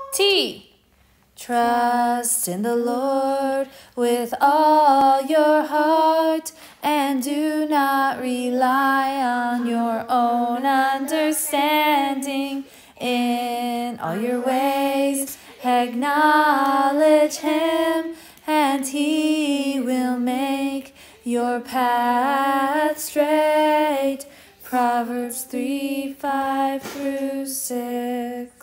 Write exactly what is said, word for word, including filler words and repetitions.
T. Trust in the Lord with all your heart, and do not rely on your own understanding. In all your ways acknowledge him, and he will make your path straight. Proverbs three, five through six.